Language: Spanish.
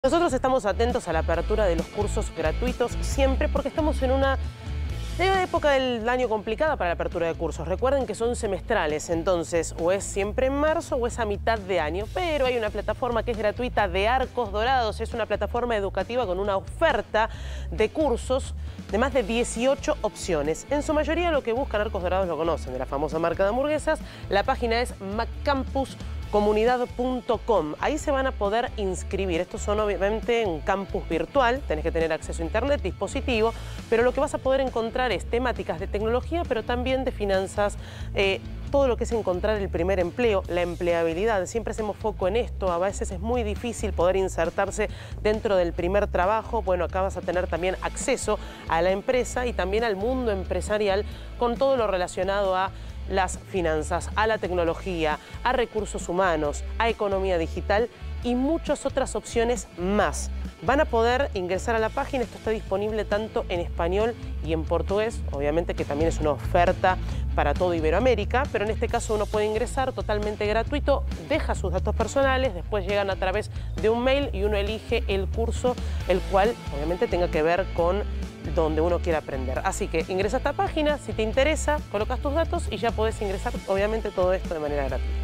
Nosotros estamos atentos a la apertura de los cursos gratuitos siempre porque estamos en una época del año complicada para la apertura de cursos. Recuerden que son semestrales, entonces o es siempre en marzo o es a mitad de año. Pero hay una plataforma que es gratuita de Arcos Dorados. Es una plataforma educativa con una oferta de cursos de más de 18 opciones. En su mayoría lo que buscan Arcos Dorados lo conocen, de la famosa marca de hamburguesas. La página es maccampuscomunidad.com. Ahí se van a poder inscribir. Estos son obviamente un campus virtual, tenés que tener acceso a internet, dispositivo, pero lo que vas a poder encontrar es temáticas de tecnología, pero también de finanzas, todo lo que es encontrar el primer empleo, la empleabilidad. Siempre hacemos foco en esto, a veces es muy difícil poder insertarse dentro del primer trabajo. Bueno, acá vas a tener también acceso a la empresa y también al mundo empresarial con todo lo relacionado a las finanzas, a la tecnología, a recursos humanos, a economía digital y muchas otras opciones más. Van a poder ingresar a la página, esto está disponible tanto en español y en portugués, obviamente que también es una oferta para todo Iberoamérica, pero en este caso uno puede ingresar totalmente gratuito, deja sus datos personales, después llegan a través de un mail y uno elige el curso, el cual obviamente tenga que ver con donde uno quiera aprender. Así que ingresa a esta página, si te interesa, colocas tus datos y ya podés ingresar obviamente todo esto de manera gratuita.